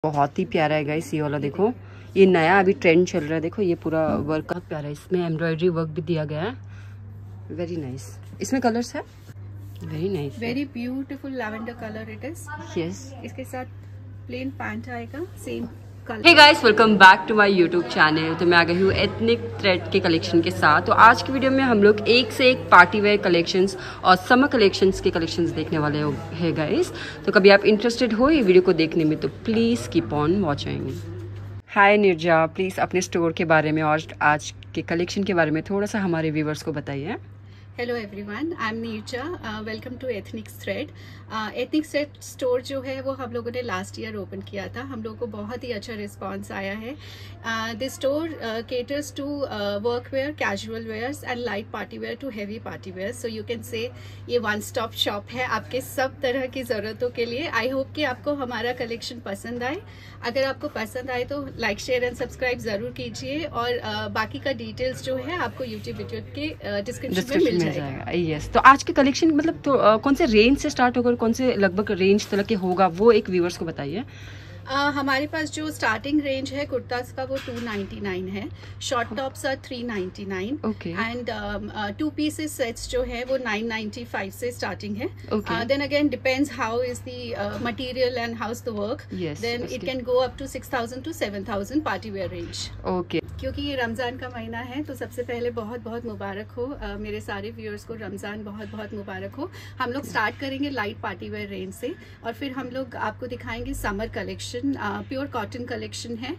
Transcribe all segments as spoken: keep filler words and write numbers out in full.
बहुत ही प्यारा है गाइस ये वाला। देखो ये नया अभी ट्रेंड चल रहा है। देखो ये पूरा वर्क बहुत प्यारा है, इसमें एम्ब्रॉयडरी वर्क भी दिया गया है। Very nice. इसमें कलर्स है, very nice, very beautiful lavender colour it is. Yes. इसके साथ प्लेन पैंट आएगा same colour. Hey guys, welcome back to my YouTube channel. तो मैं आ गई हूँ एथनिक थ्रेड के कलेक्शन के साथ। तो आज की वीडियो में हम लोग एक से एक पार्टी वेयर कलेक्शंस और समर कलेक्शंस के कलेक्शंस देखने वाले हैं गाइस। तो कभी आप इंटरेस्टेड हो ये वीडियो को देखने में तो please keep on watching. Hi Nirja, please अपने स्टोर के बारे में और आज के कलेक्शन के बारे में थोड़ा सा हमारे व्यूवर्स को बताइए। Hello everyone, I am Neerja. Welcome to Ethnic Thread. Ethnic Thread store जो है वो हम लोगों ने लास्ट ईयर ओपन किया था। हम लोगों को बहुत ही अच्छा रिस्पांस आया है। This store caters to work wear, casual wears and light party wear to heavy party wear. So you can say ये वन स्टॉप शॉप है आपके सब तरह की ज़रूरतों के लिए। आई होप कि आपको हमारा कलेक्शन पसंद आए। अगर आपको पसंद आए तो लाइक, शेयर एंड सब्सक्राइब ज़रूर कीजिए। और uh, बाकी का डिटेल्स जो है आपको यूट्यूब वीडियो के डिस्क्रिप्शन में मिल जाएगा। Yes yes. तो आज के कलेक्शन मतलब तो uh, कौन से रेंज से स्टार्ट होगा, कौन से लगभग रेंज तक के होगा, वो एक व्यूअर्स को बताइए। Uh, हमारे पास जो स्टार्टिंग रेंज है कुर्तास का वो टू नाइन्टी नाइन है, short tops are three ninety nine and two pieces sets जो है वो नाइन नाइन्टी फाइव से स्टार्टिंग है। Then again depends how is the material and how is the work, then it can go up to six thousand to seven thousand party wear range. Okay, क्योंकि ये रमज़ान का महीना है तो सबसे पहले बहुत बहुत मुबारक हो uh, मेरे सारे व्यूअर्स को रमज़ान बहुत बहुत मुबारक हो। हम लोग स्टार्ट करेंगे लाइट पार्टी वेयर रेंज से और फिर हम लोग आपको दिखाएंगे summer collection, pure cotton collection है।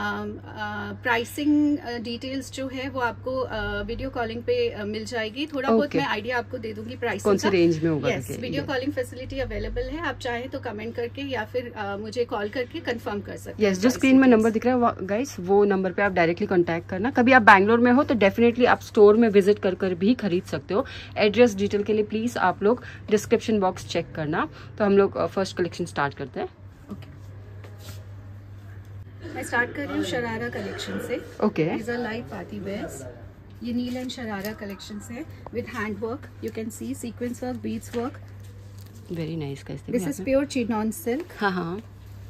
प्राइसिंग uh, डिटेल्स uh, जो है वो आपको वीडियो uh, कॉलिंग पे uh, मिल जाएगी। थोड़ा okay. बहुत मैं आइडिया आपको दे दूंगी प्राइसिंग कौन से रेंज में होगा। Yes, video calling facility available है। आप चाहें तो कमेंट करके या फिर uh, मुझे कॉल करके कंफर्म कर सकते हैं। यस, जो स्क्रीन में नंबर दिख रहा है गाइस वो नंबर पे आप डायरेक्टली कांटेक्ट करना। कभी आप बैंगलोर में हो तो डेफिनेटली आप स्टोर में विजिट कर कर भी खरीद सकते हो। एड्रेस डिटेल के लिए प्लीज आप लोग डिस्क्रिप्शन बॉक्स चेक करना। तो हम लोग फर्स्ट कलेक्शन स्टार्ट करते हैं। ओके, मैं स्टार्ट कर रही हूँ शरारा कलेक्शन से। Okay, these are light party wears। ये नील एंड शरारा कलेक्शन है with hand work. You can see sequence work, beads work. Very nice guys. This is pure chinon silk. हाँ हाँ,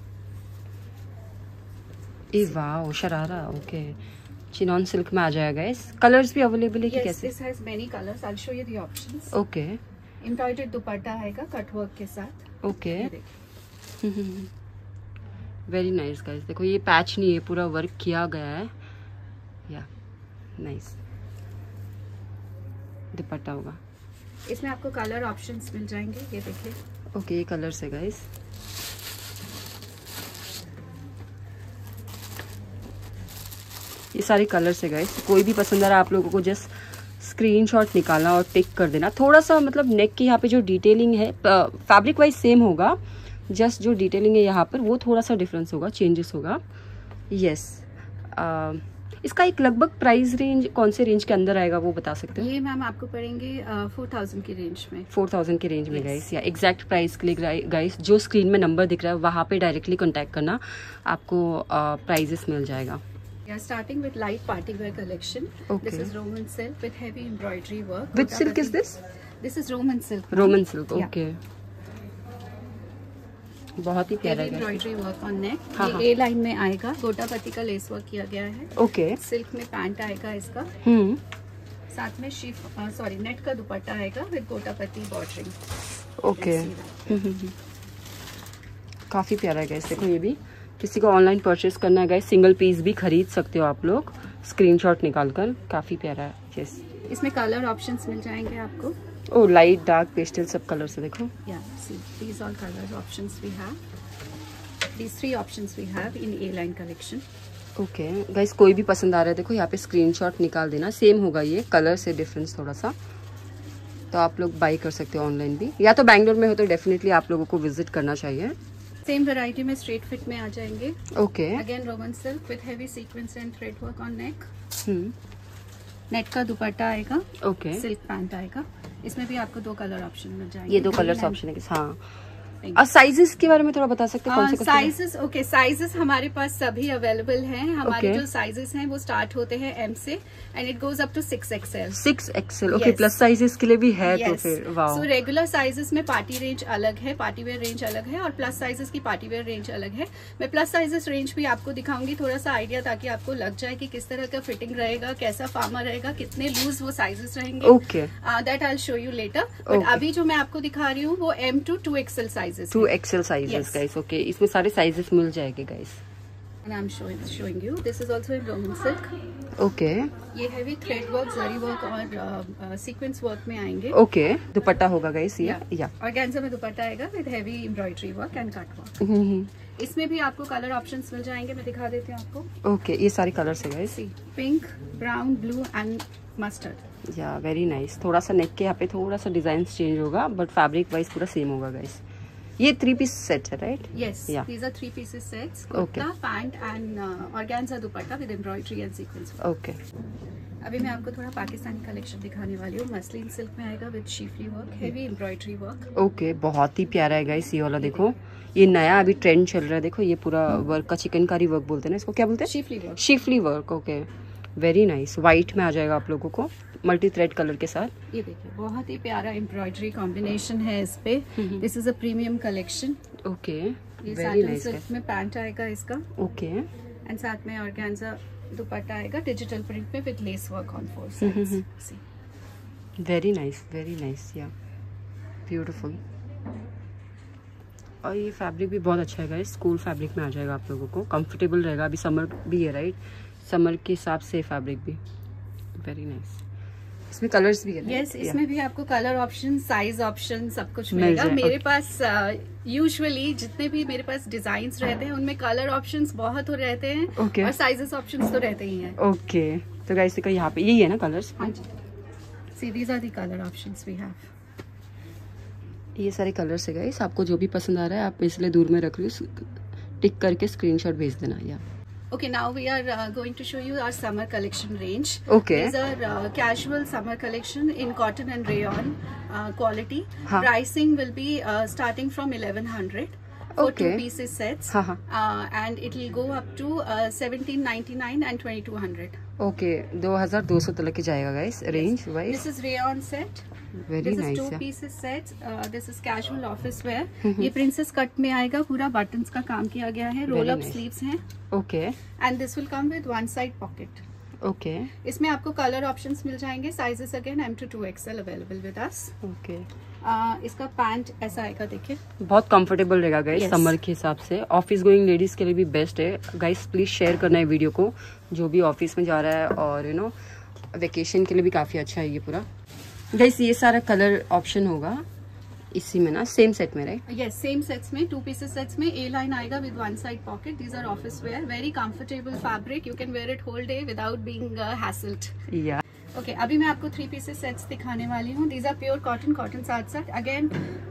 ah wow, sharara. Okay, chinon silk में आ जाएगा। इस colours भी अवेलेबल है कि कैसे? This has many colours, I will show you the options. Okay, embroidered dupatta आएगा कट वर्क के साथ। Okay, very nice guys. देखो ये पैच नहीं है, पूरा वर्क किया गया है। या नाइस दुपट्टा होगा। इसमें आपको कलर ऑप्शंस मिल जाएंगे, ये देखिए। ओके, ये कलर्स है गाइस। ये सारे कलर्स है गाइस। कोई भी पसंद आ रहा है आप लोगों को जस्ट स्क्रीनशॉट निकालना और टिक कर देना। थोड़ा सा मतलब नेक की यहाँ पे जो डिटेलिंग है फैब्रिक वाइज सेम होगा, जस्ट जो डिटेलिंग है यहाँ पर वो थोड़ा सा डिफरेंस होगा, चेंजेस होगा। यस, इसका एक लगभग प्राइस रेंज कौन से रेंज के अंदर आएगा वो बता सकते हैं? ये मैम आपको पड़ेंगे फोर थाउजेंड की रेंज में। फोर थाउजेंड की रेंज में गाइस। या एग्जैक्ट प्राइस के लिए गाइस जो स्क्रीन में नंबर दिख रहा है वहाँ पे डायरेक्टली कॉन्टैक्ट करना, आपको प्राइजेस मिल जाएगा। Yeah, starting with light party wear collection. Okay. This is Roman silk with heavy embroidery work. Which silk is this? This is Roman silk. Roman silk. Okay. बहुत ही प्यारा है। Embroidery work on neck. हाँ, ये ए line में आएगा, गोटा पत्ती का लेस वर्क किया गया है। ओके, सिल्क में पैंट आएगा इसका। हम्म, साथ में शिफ सॉरी नेट का दुपट्टा आएगा विद गोटा पत्ती बॉर्डरिंग। ओके, काफी प्यारा है गाइस। देखो ये भी किसी को ऑनलाइन परचेज करना है गाइस, सिंगल पीस भी खरीद सकते हो आप लोग स्क्रीनशॉट निकालकर। काफी प्यारा है। यस, इसमें कलर ऑप्शंस मिल जाएंगे आपको। ओ लाइट, डार्क, पेस्टल सब कलर से। देखो या see these all colour options we have, these three options we have in A line collection. Okay guys, कोई भी पसंद आ रहा है देखो यहाँ पे स्क्रीनशॉट निकाल देना। सेम होगा, ये कलर से डिफरेंस थोड़ा सा, तो आप लोग बाई कर सकते हो ऑनलाइन भी। या तो बैंगलोर में हो तो डेफिनेटली आप लोगों को विजिट करना चाहिए। सेम वैरायटी में स्ट्रेट फिट में आ जाएंगे। Okay, again Roman silk with heavy sequence and thread work on neck. Hmm, net का दुपट्टा आएगा। ओके, सिल्क पैंट आएगा। इसमें भी आपको दो कलर ऑप्शन मिल जाएंगे। ये दो कलर्स ऑप्शन है। हाँ, पिंक। साइजेस के बारे में थोड़ा बता सकते हैं? साइजेस ओके साइजेस हमारे पास सभी अवेलेबल हैं। हमारे okay. जो साइजेस हैं वो स्टार्ट होते हैं एम से and it goes up to six XL. Six XL okay, plus sizes के लिए भी है। yes. तो फिर वाओ। सो रेगुलर साइजेस में पार्टी रेंज अलग है, पार्टी वेयर रेंज अलग है, और प्लस साइजेस की पार्टी वेयर रेंज अलग है। मैं प्लस साइजेस रेंज भी आपको दिखाऊंगी थोड़ा सा आइडिया, ताकि आपको लग जाए कि किस तरह का फिटिंग रहेगा, कैसा फार्मा रहेगा, कितने लूज वो साइजेस रहेंगे। Okay, that I will show you later. But अभी जो मैं आपको दिखा रही हूँ वो M to two XL sizes, two XL sizes guys. Okay, इसमें सारे साइजेस मिल जाएंगे guys. And I'm showing showing you. This is also in Roman silk. Okay. ये heavy thread work, zari work और सीक्वेंस uh, वर्क uh, में आएंगे। Okay okay. दुपट्टा होगा guys ये या ऑर्गेन्जा में दुपट्टा आएगा with heavy embroidery work and cut work. इसमें भी आपको कलर ऑप्शंस मिल जाएंगे, मैं दिखा देती हूँ आपको। Okay okay. ये सारे कलर्स है guys, pink, brown, blue and mustard. Yeah very nice. थोड़ा सा नेक के यहाँ पे थोड़ा सा डिजाइन चेंज होगा, बट फैब्रिक वाइज पूरा सेम होगा गाइस। ये थ्री पीस सेट है right? Yes, these are three pieces sets, kurta, pant and organza dupatta with embroidery and sequence. Okay, अभी मैं आपको थोड़ा पाकिस्तानी कलेक्शन दिखाने वाली हूँ। मसलिन सिल्क में आएगा with schiffli work, heavy embroidery work. Okay, बहुत ही प्यारा है गाइस ये वाला। देखो ये नया अभी ट्रेंड चल रहा है। देखो ये पूरा वर्क का चिकनकारी वर्क बोलते हैं ना इसको, क्या बोलते हैं? Schiffli work. Schiffli work okay, very nice. White में आ जाएगा आप लोगों को मल्टी थ्रेड कलर के साथ। ये देखिए बहुत ही प्यारा एम्ब्रॉयडरी कॉम्बिनेशन है इस पे। This is a premium collection. Okay, ये सैटिन सिल्क में पैंट आएगा इसका। ओके, एंड साथ में ऑर्गेन्जा दुपट्टा आएगा डिजिटल प्रिंट में with lace work on four sides. Very nice, very nice, yeah beautiful. और ये फैब्रिक भी बहुत अच्छा है गाइस, स्कूल फैब्रिक में आ जाएगा आप लोगों को, कंफर्टेबल रहेगा। अभी समर भी है राइट, समर के हिसाब से फैब्रिक भी वेरी नाइस। इसमें कलर्स भी है? यस yes, इसमें भी आपको कलर ऑप्शन, साइज ऑप्शन सब कुछ मिलेगा। मेरे पास यूजुअली uh, जितने भी मेरे पास डिजाइन्स रहते हैं उनमें कलर ऑप्शंस बहुत हो रहते हैं। okay. और साइजेस ऑप्शंस तो रहते ही हैं। Okay okay. तो गाइस देखो यहाँ पे यही है ना कलर्स? हाँ जी, see these are the colour options we have. ये सारे कलर्स है गाइस, आपको जो भी पसंद आ रहा है आप इसलिए दूर में रख लो, टिक करके स्क्रीनशॉट भेज देना। या Okay, now we are uh, going to show you our summer collection range. Okay. These are uh, casual summer collection in cotton and rayon uh, quality. हाँ. Pricing will be uh, starting from eleven hundred for okay. two pieces sets. हाँ, हाँ. Uh, and it will go up to uh, seventeen ninety-nine and twenty-two hundred. Okay, दो हज़ार दो सौ तक के जाएगा guys range wise. This is rayon set. Very this nice, is two yeah. pieces sets. Uh, this is casual office wear. ये princess cut में आएगा, पूरा buttons का काम किया गया है, roll up nice. sleeves हैं। Okay. And this will come with one side pocket. Okay. इसमें आपको कलर ऑप्शंस मिल जाएंगे। Sizes again M to two XL available with us. Okay, इसका पैंट ऐसा आएगा, देखिए बहुत कंफर्टेबल रहेगा गाइस yes. समर के हिसाब से। ऑफिस गोइंग लेडीज के लिए भी बेस्ट है गाइस। प्लीज शेयर करना है वीडियो को, जो भी ऑफिस में जा रहा है, और यू नो वेकेशन के लिए भी काफी अच्छा है ये पूरा। गाइस ये सारा कलर ऑप्शन होगा इसी में ना, सेम सेट में राइट? यस, सेम सेट्स में, टू पीसेस सेट्स में। ए लाइन आएगा with one side pocket. These are office wear, very comfortable fabric, you can wear it whole day without being hassled. Yeah okay, अभी मैं आपको three pieces sets दिखाने वाली हूँ। These are pure cotton, cotton साथ साथ again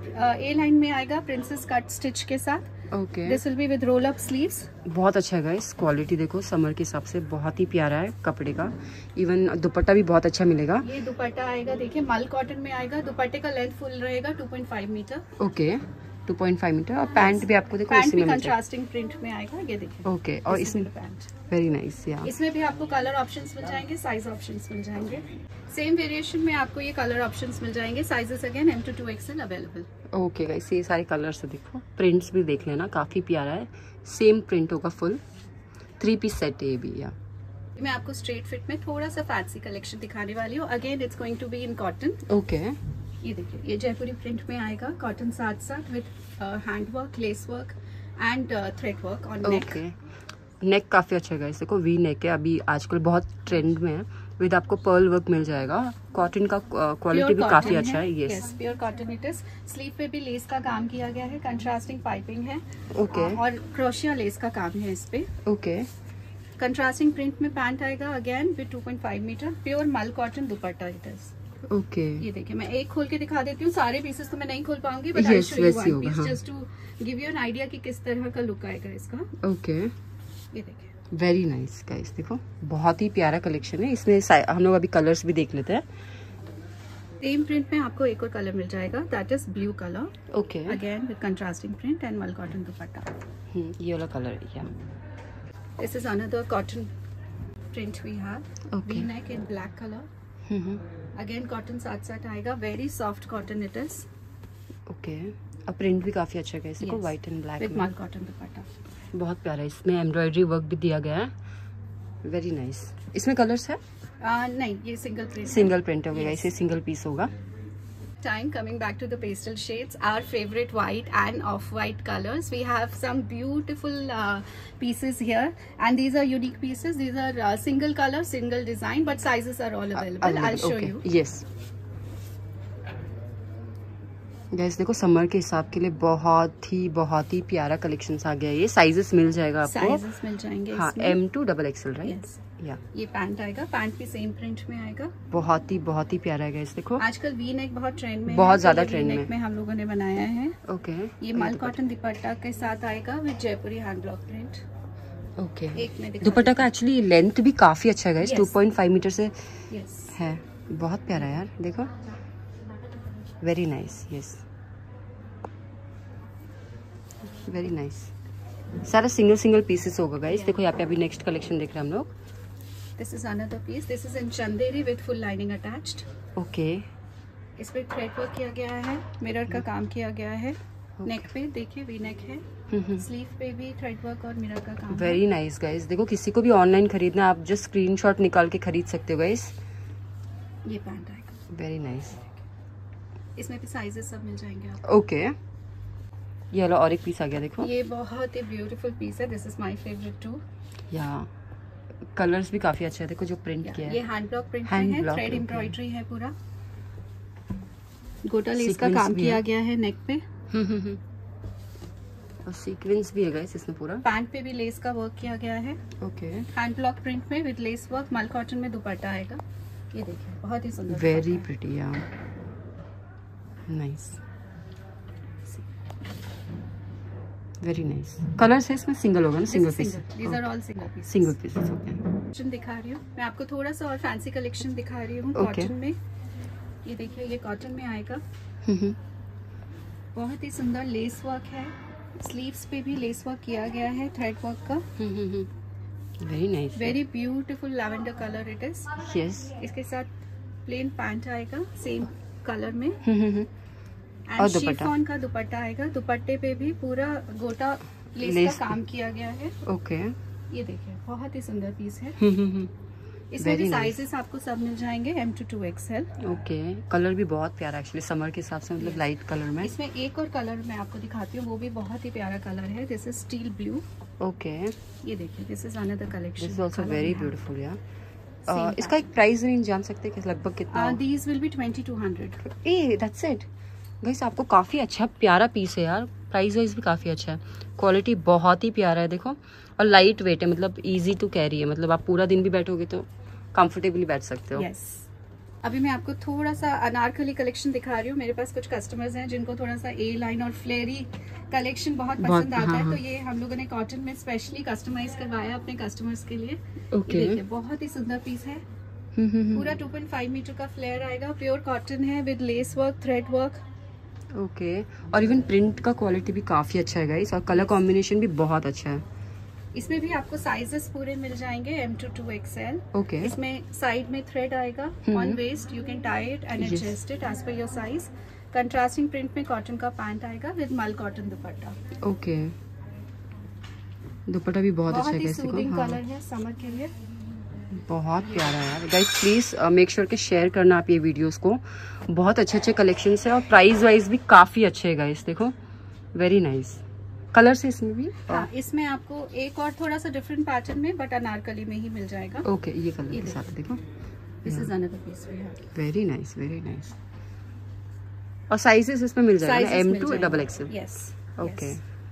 ए line में आएगा प्रिंसेस कट स्टिच के साथ। Okay, this will be with roll up sleeves. बहुत अच्छा है गाइस, क्वालिटी देखो समर के हिसाब से बहुत ही प्यारा है कपड़े का। इवन दुपट्टा भी बहुत अच्छा मिलेगा। ये दुपट्टा आएगा, देखिए मल कॉटन में आएगा। दुपट्टे का लेंथ फुल रहेगा two point five metre. Okay, two point five metre. और पैंट भी आपको देखो पैंट भी कंट्रास्टिंग प्रिंट में आएगा, ये देखिए। ओके, और इसमें पैंट वेरी नाइस। या इसमें भी आपको कलर ऑप्शंस मिल जाएंगे, साइज ऑप्शंस मिल जाएंगे। सेम वेरिएशन में आपको ये कलर ऑप्शंस मिल जाएंगे। Sizes again M to two XL available. Okay guys, ये सारे कलर्स देखो, प्रिंट्स भी देख लेना, काफी प्यारा है। सेम प्रिंट होगा, फुल थ्री पीस सेट है ये भी। या मैं आपको स्ट्रेट फिट में थोड़ा सा फैंसी कलेक्शन दिखाने वाली हूँ। Again it's going to be in cotton. Okay, ये देखिए, ये जयपुरी प्रिंट में आएगा, कॉटन साथ साथ with hand work, lace work and thread work on neck. Okay, neck काफी अच्छा है गाइस, देखो वी नेक है, अभी आजकल बहुत ट्रेंड में है। विद आपको पर्ल वर्क मिल जाएगा। कॉटन का क्वालिटी भी काफी अच्छा है। Yes, pure cotton it is. Sleeve पे भी लेस का काम किया गया है, कंट्रास्टिंग पाइपिंग है। ओके, और क्रोशिया लेस का काम है इस पे। ओके, कंट्रास्टिंग प्रिंट में पैंट आएगा again with two point five metre. Pure mul cotton dupatta it is. Okay, ये देखिए, मैं एक खोल के दिखा देती हूँ। सारे पीसेस तो मैं नहीं खोल पाऊंगी, but I show you one piece just to give you an idea कि किस तरह का लुक आएगा इसका। ओके, ये देखिए, वेरी नाइस गाइस, देखो बहुत ही प्यारा कलेक्शन है। इसमें हम लोग अभी कलर्स भी देख लेते हैं। सेम प्रिंट में आपको एक और कलर मिल जाएगा, that is blue colour. Okay, again with contrasting print and mul cotton dupatta. Hmm, ये वाला कलर है। This is another cotton print we have, V neck in black colour. Again cotton साथ साथ आएगा, very soft cotton it is. Okay, अब print भी काफी अच्छा है इसको, white and black with mul cotton dupatta. बहुत प्यारा है, इसमें एम्ब्रॉयडरी वर्क भी दिया गया है, वेरी नाइस। इसमें कलर्स है? uh, नहीं, ये सिंगल प्रिंट सिंगल प्रिंट होगा, इसे सिंगल पीस होगा। Time coming back to the pastel shades, our favorite white and off-white colors. We have some beautiful uh, pieces here, and these are unique pieces. These are uh, single color, single design, but sizes are all available. Uh, I'll show okay. you. Yes. Guys देखो, summer के हिसाब के लिए बहुत ही बहुत ही प्यारा collections आ गया है। ये साइजेस मिल जाएगा आपको, साइजेस मिल जाएंगे। हाँ, M to double XL, right? Yeah ये पैंट आएगा, पैंट भी सेम प्रिंट में आएगा। बहुत ही बहुत ही प्यारा है गाइस, देखो आजकल वी नेक बहुत ट्रेंड में, बहुत ज्यादा ट्रेंड में, में हम लोगों ने बनाया है। ओके, ये मल कॉटन दुपट्टा के साथ आएगा with Jaipuri hand block print. Okay, dupatta का एक्चुअली लेंथ भी काफी अच्छा है guys, two point five metre से yes. है, बहुत प्यारा है यार, देखो very nice. Yes, very nice. सारा सिंगल सिंगल पीसेस होगा गाइस। देखो यहाँ पे अभी नेक्स्ट कलेक्शन देख रहे हैं हम लोग। This is another piece, this is in Chanderi with full lining attached. Okay, इस पे थ्रेड वर्क किया गया है, मिरर का काम किया गया है। okay. नेक पे देखिए वी नेक है, स्लीव पे भी थ्रेड वर्क और मिरर का काम। वेरी नाइस गाइस, देखो किसी को भी ऑनलाइन खरीदना, आप जस्ट स्क्रीनशॉट निकाल के खरीद सकते हो गाइस। ये पैंट आएगा, वेरी नाइस। इसमें भी साइजेस सब मिल जाएंगे आपको। ओके, ये वाला और एक पीस आ गया, देखो ये बहुत ही ब्यूटीफुल पीस है, this is my favourite too. Yeah colours भी काफी अच्छा है, देखो जो प्रिंट किया है, ये हैंड ब्लॉक प्रिंट में है, थ्रेड एम्ब्रॉयडरी है, पूरा गोटा लेस का काम किया गया है नेक पे। और सीक्वेंस भी है गाइस इसमें पूरा। पैंट पे भी लेस का वर्क किया गया है। ओके, हैंड ब्लॉक प्रिंट में with lace work, mul cotton में दुपट्टा आएगा। ये देखिए बहुत ही सुंदर, very pretty, yeah nice, very nice. Colours है इसमें, सिंगल होगा ना, single piece. These are all single piece, single pieces. Okay, collection दिखा रही हूँ मैं आपको, थोड़ा सा और फैंसी कलेक्शन दिखा रही हूँ कॉटन में। ये देखिए, ये कॉटन में आएगा, बहुत ही सुंदर लेस वर्क है, स्लीव्स पे भी लेस वर्क किया गया है थ्रेड वर्क का। Very nice, very beautiful lavender colour it is. Yes, इसके साथ प्लेन पैंट आएगा सेम कलर में, और शिफॉन का दुपट्टा आएगा। दुपट्टे पे भी पूरा गोटा लेस, लेस का काम किया गया है। ओके, ये देखिए बहुत ही सुंदर पीस है। इसमें भी साइजेस आपको सब मिल जाएंगे, M to two XL. Okay, colour भी बहुत प्यारा एक्चुअली समर के हिसाब से, मतलब लाइट कलर में। इसमें एक और कलर मैं आपको दिखाती हूँ, वो भी बहुत ही प्यारा कलर है, this is steel blue. Okay, ये देखिए, this is another collection, this is also very beautiful यार। इसका एक प्राइस रेंज जान सकते हैं कि लगभग कितना? These will be twenty two hundred. Ah that's it guys, आपको काफी अच्छा प्यारा पीस है यार, प्राइस वाइज भी काफी अच्छा है, क्वालिटी बहुत ही प्यारा है, देखो, और लाइट वेट है, मतलब इजी टू कैरी है, मतलब आप पूरा दिन भी बैठोगे तो कंफर्टेबली बैठ सकते हो। yes. अभी मैं आपको थोड़ा सा अनारकली कलेक्शन दिखा रही हूँ। मेरे पास कुछ कस्टमर्स हैं जिनको थोड़ा सा ए लाइन और फ्लेरी कलेक्शन बहुत पसंद आता हाँ, है, हाँ. तो ये हम लोगों ने कॉटन में स्पेशली कस्टमाइज करवाया अपने कस्टमर्स के लिए। okay. देखिए बहुत ही सुंदर पीस है, पूरा टू पॉइंट फाइव मीटर का फ्लेयर आएगा, प्योर कॉटन है with lace work, thread work. Okay, और इवन प्रिंट का क्वालिटी भी काफी अच्छा है गाइस, और कलर कॉम्बिनेशन भी बहुत अच्छा है। इसमें भी आपको साइजेस पूरे मिल जाएंगे, M to two XL. Okay, इसमें साइड में थ्रेड आएगा on waist, you can tie it and adjust it as per your size. Contrasting print में कॉटन का पैंट आएगा with mul cotton dupatta. Okay, dupatta भी बहुत अच्छा है, बहुत ही सूदिंग कलर है समर के लिए, बहुत प्यारा है यार। गाइस प्लीज मेक श्योर के शेयर करना आप ये वीडियोस को, बहुत अच्छे अच्छे कलेक्शंस है, और प्राइस वाइज भी काफी अच्छे है गाइस, देखो वेरी नाइस। कलर्स है इसमें भी? हाँ, इसमें आपको एक और थोड़ा सा डिफरेंट पैटर्न में, बट अनारकली में ही मिल जाएगा। ओके, ये कलर के साथ देखो, this is another piece we have. Very nice, very nice. और साइजेस इसमें मिल जाएगा, M to double XL. Yes, okay.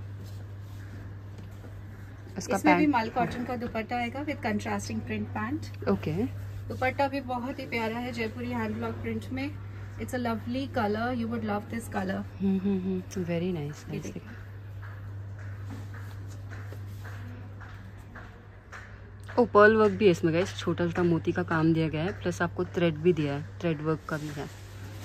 इसमें भी मल कॉटन का दुपट्टा आएगा with contrasting print pant. Okay, dupatta भी बहुत ही प्यारा है, जयपुरी हैंड ब्लॉक प्रिंट में। It's a lovely colour, you would love this colour. Very nice. ओ, पर्ल वर्क भी है इसमें गाइस, छोटा छोटा मोती का काम दिया गया है, प्लस आपको थ्रेड भी दिया है, थ्रेड वर्क का भी है।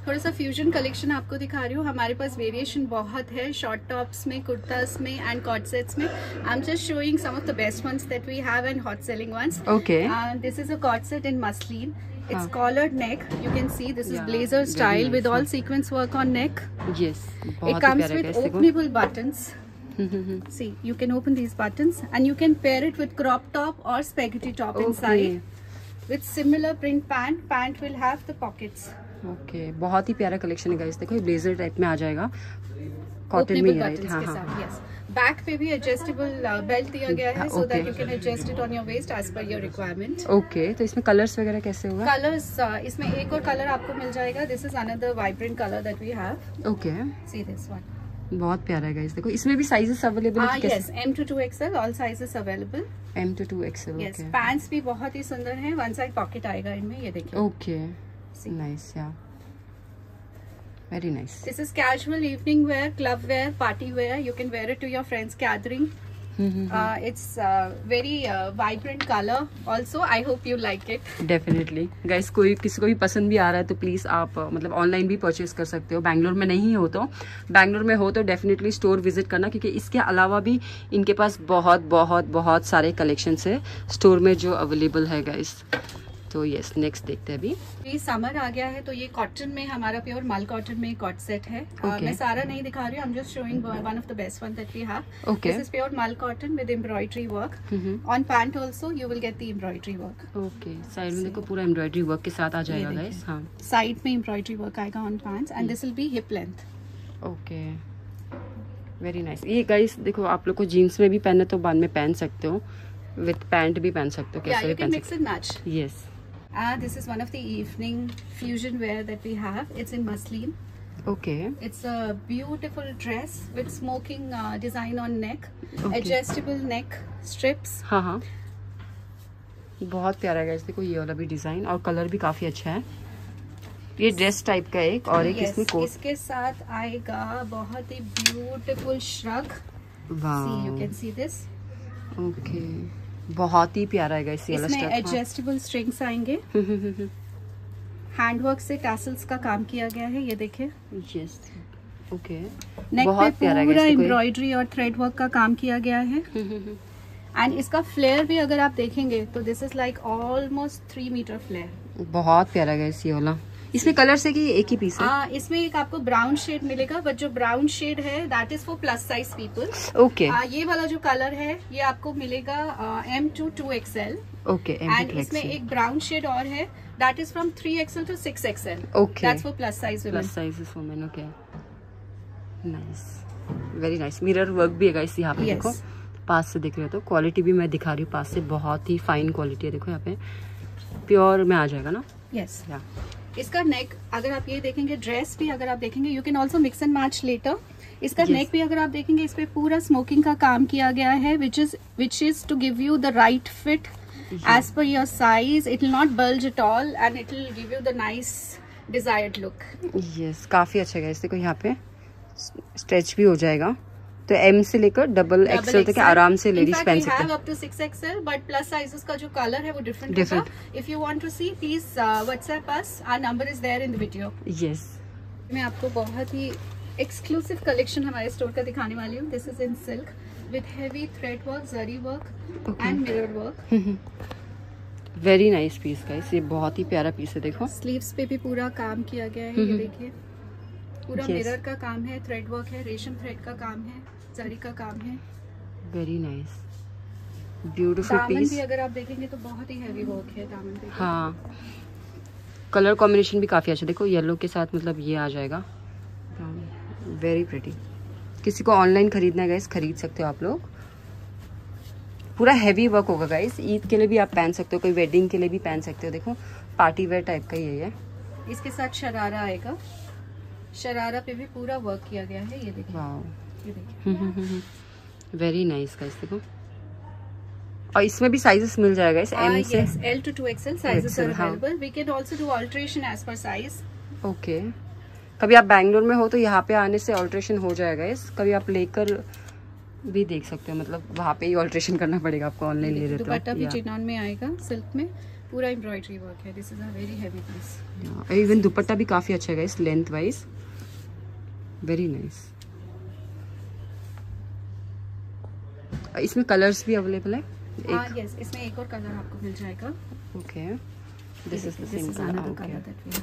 थोड़ा सा फ्यूजन कलेक्शन आपको दिखा रही हूँ। हमारे पास वेरिएशन बहुत है, शॉर्ट टॉप्स में, कुर्तास में एंड कॉट सेट्स में। I am just showing some of the best ones that we have and hot selling ones. Okay, this is a co-ord set in muslin. It's huh. collared neck. You can see this yeah, is blazer style nice, with all yeah. sequence work on neck. Yes. It comes with openable buttons. See, you can open these buttons and you can pair it with crop top or spaghetti top okay. inside. With similar print pant. Pant will have the pockets. Okay. बहुत ही प्यारा collection है guys. देखो ये blazer type में आ जाएगा, cotton में राइट। हाँ हाँ। Yes. बैक पे भी एडजस्टेबल बेल्ट दिया गया है, so that you can adjust it on your waist as per your requirement. Okay, तो इसमें कलर्स वगैरह कैसे होगा? कलर्स uh, इसमें एक और कलर आपको मिल जाएगा। This is another vibrant colour that we have. Okay, see this one, बहुत प्यारा है गाइस। देखो इसमें भी साइजेस अवेलेबल है? Yes, M to two XL all sizes available. M to two XL. Yes, pants भी बहुत ही सुंदर हैं, वन साइड पॉकेट आएगा इनमें, ये देखिए। ओके, नाइस, या very nice. This is casual evening wear, club wear, party wear. You can wear it to your friends gathering. uh, it's uh, very uh, vibrant color also. I hope you like it. Definitely guys, कोई किसी को भी पसंद भी आ रहा है तो please आप मतलब ऑनलाइन भी परचेज कर सकते हो। बैंगलोर में नहीं हो तो बैंगलोर में हो तो डेफिनेटली स्टोर विजिट करना, क्योंकि इसके अलावा भी इनके पास बहुत बहुत बहुत सारे कलेक्शंस है स्टोर में जो अवेलेबल है गाइस। तो यस, नेक्स्ट देखते हैं। अभी ये समर आ गया है तो ये कॉटन में हमारा प्योर मल कॉटन में कॉट सेट है। okay. uh, मैं सारा नहीं दिखा रही हूँ, I am just showing one of the best one that we have. Okay, this is pure mul cotton with embroidery work on pant also. You will get the embroidery work. Okay, side में देखो पूरा embroidery work के साथ आ जाएगा guys. हां, side में embroidery work आएगा on pants and this will be hip length. Okay, very nice. ये गाइस देखो आप लोग को जीन्स में भी पहनना तो बाद में पहन सकते हो, विद पैंट भी पहन सकते हो, कैसे भी पहन सकते हो। Match. Yes. Uh, this is one of the evening fusion wear that we have. It's in muslin. Okay. It's a beautiful dress with smoking uh, design on neck. Okay. Adjustable neck strips. हाँ हाँ, बहुत प्यारा है। देखो ये वाला भी design और कलर भी काफी अच्छा है। ये ड्रेस टाइप का एक और एक yes, इसमें कोट। इसके साथ आएगा बहुत ही ब्यूटीफुल श्रग। वाह, See, you can see this. Okay. बहुत ही प्यारा है गाइस। इसमें एडजस्टेबल स्ट्रिंग्स आएंगे। हैंडवर्क से टैसल्स का काम किया गया है, ये देखिए। यस, ओके, नेक पे पूरा एम्ब्रॉयडरी और थ्रेड वर्क का काम किया गया है। एंड इसका फ्लेयर भी अगर आप देखेंगे तो this is like almost three metre flare. बहुत प्यारा है गाइस ये वाला। इसमें कलर से कि एक ही पीस है? हाँ, इसमें एक आपको ब्राउन शेड मिलेगा, बट जो ब्राउन शेड है that is for plus size people. Okay, ये वाला जो कलर है ये आपको मिलेगा M to two XL. Okay, and इसमें एक ब्राउन शेड और है that is from three XL to six XL. Okay, that's for plus size plus size women. Okay, nice, very nice. Mirror work भी है गाइस यहाँ पे। yes. देखो पास से दिख रहे हो तो क्वालिटी भी मैं दिखा रही हूँ पास से, बहुत ही फाइन क्वालिटी है। देखो यहाँ पे प्योर में आ जाएगा ना। Yes, yes. इसका नेक अगर आप ये देखेंगे, ड्रेस भी अगर आप देखेंगे, you can also mix and match later. इसका yes. नेक भी अगर आप देखेंगे, इस पे पूरा स्मोकिंग का काम किया गया है, which is which is to give you the right fit as per your size. It will not bulge at all and it will give you the nice desired look. Yes, काफी अच्छा है। देखो यहाँ पे स्ट्रेच भी हो जाएगा, तो एम से लेकर डबल एक्सएल तक आराम से लेडीज पहन सकते हैं। Up to six XL, but plus sizes का जो कलर है वो डिफरेंट होगा। If you want to see, please WhatsApp us, our number is there in the video. Yes, मैं आपको बहुत ही एक्सक्लूसिव कलेक्शन हमारे स्टोर का दिखाने वाली हूँ। This is in silk with heavy thread work, zari work and mirror work. Very nice piece guys, ये बहुत ही प्यारा पीस है। देखो स्लीव्स पे भी पूरा काम किया गया है, ये देखिए पूरा yes. मिरर का काम है, थ्रेड वर्क है, रेशम थ्रेड का काम है, जरी का काम है। Very nice, beautiful piece. भी अगर आप देखेंगे तो बहुत ही हैवी वर्क है दामन पे। हाँ, कलर कॉम्बिनेशन भी काफी अच्छा। देखो येलो के साथ मतलब ये आ जाएगा, वेरी प्रिटी। किसी को ऑनलाइन खरीदना है गाइस, खरीद सकते हो आप लोग। पूरा हैवी वर्क होगा गाइस, ईद के लिए भी आप पहन सकते हो, कोई वेडिंग के लिए भी पहन सकते हो। देखो पार्टी वेयर टाइप का ये है। इसके साथ शरारा आएगा, शरारा पे भी पूरा वर्क किया गया है, ये देखिए। वाओ, ये देखिए, वेरी नाइस गाइस। देखो और इसमें भी साइजेस मिल जाएगा इस एम से L to two XL sizes are available. We can also do alteration as per size. Okay, कभी आप बैंगलोर में हो तो यहाँ पे आने से अल्टरेशन हो जाएगा इस, कभी आप लेकर भी देख सकते हो, मतलब वहाँ पे ही अल्टरेशन करना पड़ेगा आपको, ऑनलाइन ले रहे हो तो। दुपट्टा भी चिनॉन में आएगा, सिल्क में, पूरा एम्ब्रॉयडरी वर्क है। This is a very heavy piece. Even dupatta भी काफी अच्छा है guys, length wise very nice. इसमें कलर्स भी अवेलेबल है? हाँ यस, इसमें एक और कलर आपको मिल जाएगा। Okay, this is the same colour. Okay,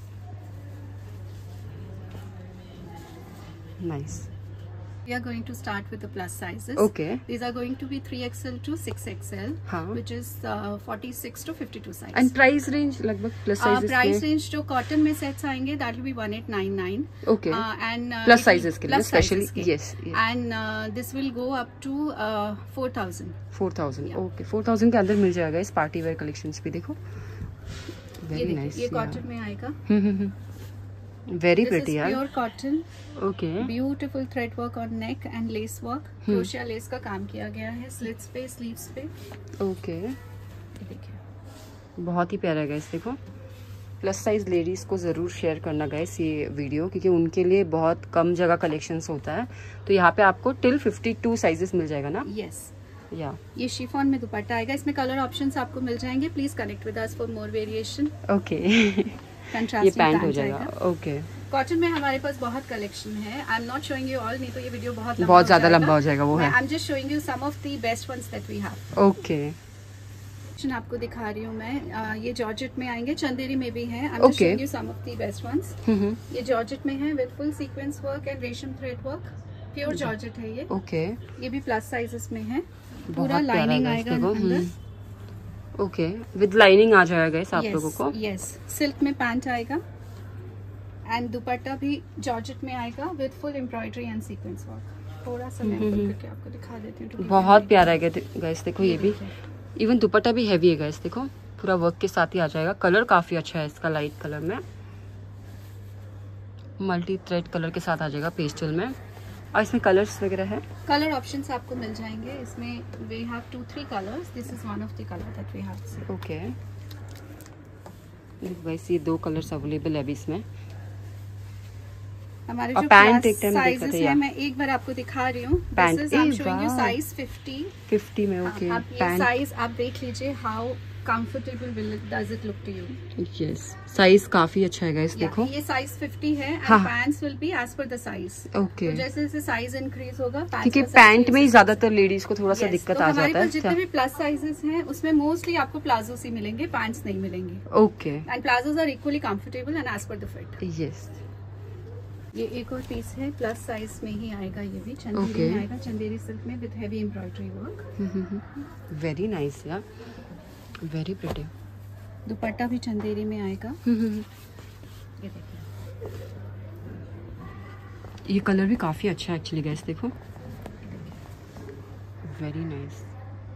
nice. We are going to start with the plus sizes. Okay. These are going to be three X L to six X L, हाँ. which is uh, forty-six to fifty-two size. And price range लगभग plus sizes uh, price range जो cotton में sets आएंगे that will be one eight nine nine. Okay. Uh, and uh, plus sizes के लिए especially yes, yes. And uh, this will go up to uh, four thousand. four thousand. Yeah. Okay, four thousand के अंदर मिल जाएगा इस party wear collections भी। देखो very nice. ये cotton में आएगा। वेरी प्रिटी यार। Pure cotton. Okay, beautiful thread work on neck and lace work, crochet lace का काम किया गया है स्लिट्स पे, स्लीव्स पे। ओके, देखिए बहुत ही प्यारा है गाइस। देखो प्लस साइज लेडीज को जरूर शेयर करना गाइस ये वीडियो, क्योंकि उनके लिए बहुत कम जगह कलेक्शंस होता है। तो यहाँ पे आपको टिल फिफ्टी टू साइजेस मिल जाएगा ना? यस। या ये शिफॉन में दुपट्टा आएगा। इसमें कलर ऑप्शंस आपको मिल जाएंगे। Please connect with us for more variation. Okay, ये पैंट हो जाएगा। ओके, कॉटन में हमारे पास बहुत कलेक्शन है। I am not showing you all, नहीं तो ये वीडियो बहुत लंबा बहुत ज्यादा लंबा हो जाएगा। वो है, I am just showing you some of the best ones that we have. Okay, आपको दिखा रही हूँ मैं। uh, ये जॉर्जेट में आएंगे, चंदेरी में भी है। I am okay. Just showing you some of the best ones. ये जॉर्जेट में है with full sequence work and रेशम थ्रेड वर्क। प्योर जॉर्जेट है ये। ओके, ये भी प्लस साइजेस में है। पूरा लाइनिंग आएगा अंदर। ओके, विद लाइनिंग आ जाएगा इस आप लोगों को। यस, सिल्क में पैंट आएगा एंड दुपट्टा भी जॉर्जेट में आएगा with full embroidery and sequence work. थोड़ा सा मैं ओपन करके आपको दिखा देती हूँ। बहुत प्यारा है गाइस। देखो ये भी, इवन दुपट्टा भी हैवी है गाइस। देखो पूरा वर्क के साथ ही आ जाएगा। कलर काफी अच्छा है इसका, लाइट कलर में मल्टी थ्रेड कलर के साथ आ जाएगा, पेस्टल में। और इसमें कलर्स वगैरह है? कलर ऑप्शंस आपको मिल जाएंगे इसमें। We have two three colours. This is one of the colour that we have. Okay, guys ये दो कलर्स अवेलेबल है अभी इसमें। हमारे जो पैंट एक साइजेस है, मैं एक बार आपको दिखा रही हूँ। पैंट साइज फिफ्टी फिफ्टी में। ओके, आप ये साइज आप देख लीजिए। How comfortable will does it look to you? Yes, size काफी अच्छा है गाइस। देखो ये साइज फिफ्टी है and pants will be as per the size. Okay, तो जैसे जैसे साइज इंक्रीज होगा, क्योंकि पैंट में ही ज्यादातर लेडीज को थोड़ा सा दिक्कत आ जाता है। जितने भी प्लस साइजेस हैं उसमें मोस्टली आपको प्लाजोस ही मिलेंगे, पैंट्स नहीं मिलेंगे। Okay, and palazzos are equally comfortable and as per the fit. Yes, ये एक और पीस है, प्लस साइज में ही आएगा। ये भी चंदेरी okay. में आएगा, चंदेरी सिल्क में with heavy embroidery work. Very nice यार, वेरी प्रिटी। दुपट्टा भी चंदेरी में आएगा। ये देखिए, ये कलर भी काफी अच्छा है एक्चुअली गाइस। देखो वेरी नाइस,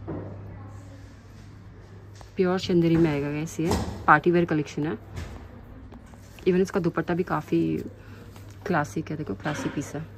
प्योर चंदेरी में आएगा गाइस। ये पार्टी वेयर कलेक्शन है। इवन इसका दुपट्टा भी काफी क्लासिक है। देखो क्लासिक पीस है।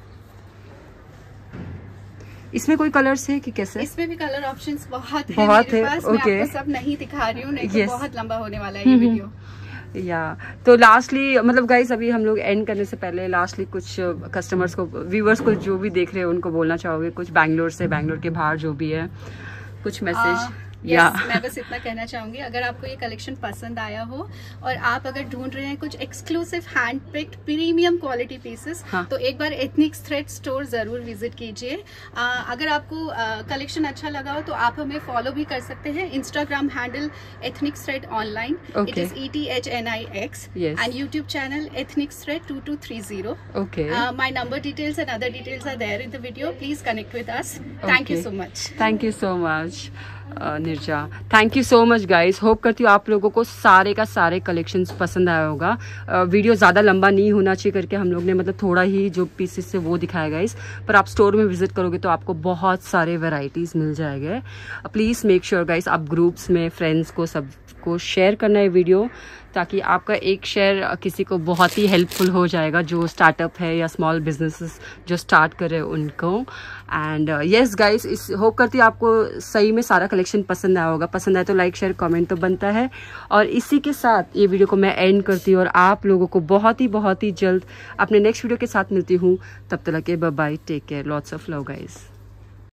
इसमें कोई कलर्स है कि कैसे? इसमें भी कलर ऑप्शंस बहुत है बहुत मेरे है। पास। okay. मैं आपको सब नहीं दिखा रही हूँ, नहीं तो बहुत लंबा होने वाला है ये वीडियो। या तो लास्टली मतलब गाइस, अभी हम लोग एंड करने से पहले लास्टली कुछ कस्टमर्स को, व्यूवर्स को जो भी देख रहे हैं उनको बोलना चाहोगे कुछ? बैंगलोर से, बैंगलोर के बाहर जो भी है, कुछ मैसेज? Yes, yeah. मैं बस इतना कहना चाहूंगी, अगर आपको ये कलेक्शन पसंद आया हो और आप अगर ढूंढ रहे हैं कुछ exclusive hand picked premium quality pieces, हाँ. तो एक बार एथनिक्स थ्रेड स्टोर जरूर विजिट कीजिए। अगर आपको कलेक्शन अच्छा लगा हो तो आप हमें फॉलो भी कर सकते हैं। Instagram handle Ethnix Thread online, it is E T H N I X, and YouTube channel Ethnix Thread two two three zero. My number details and other details are there in the video. Please connect with us. Thank you so much. Thank you so much Nirja, thank you so much guys. Hope करती हूँ आप लोगों को सारे का सारे collections पसंद आया होगा। वीडियो ज़्यादा लंबा नहीं होना चाहिए करके हम लोग ने मतलब थोड़ा ही जो पीसेस से वो दिखाया गाइस, पर आप स्टोर में विजिट करोगे तो आपको बहुत सारे वेराइटीज़ मिल जाएंगे। प्लीज़ मेक श्योर गाइस आप ग्रुप्स में फ्रेंड्स को सबको शेयर करना है वीडियो, ताकि आपका एक शेयर किसी को बहुत ही हेल्पफुल हो जाएगा जो स्टार्टअप है या स्मॉल बिजनेसेस जो स्टार्ट कर रहे हैं उनको। एंड यस गाइस, इस होप करती हूँ आपको सही में सारा कलेक्शन पसंद आया होगा। पसंद आए तो लाइक शेयर कमेंट तो बनता है। और इसी के साथ ये वीडियो को मैं एंड करती हूँ और आप लोगों को बहुत ही बहुत ही जल्द अपने नेक्स्ट वीडियो के साथ मिलती हूँ। तब तक के bye bye, take care, lots of love guys.